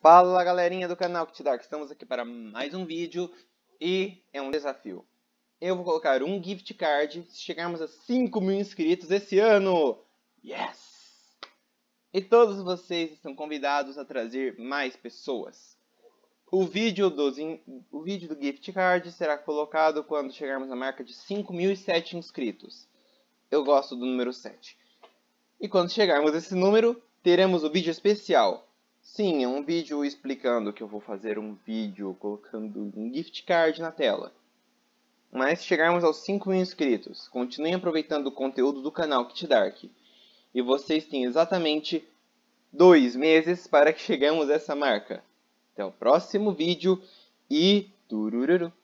Fala galerinha do canal Kit Dark, estamos aqui para mais um vídeo e é um desafio. Eu vou colocar um gift card se chegarmos a 5.000 inscritos esse ano. Yes! E todos vocês estão convidados a trazer mais pessoas. O vídeo do gift card será colocado quando chegarmos à marca de 5.007 inscritos. Eu gosto do número 7. E quando chegarmos a esse número, teremos o vídeo especial. Sim, é um vídeo explicando que eu vou fazer um vídeo colocando um gift card na tela. Mas se chegarmos aos 5.000 inscritos, continuem aproveitando o conteúdo do canal Kit Dark. E vocês têm exatamente 2 meses para que cheguemos a essa marca. Até o próximo vídeo e turururu!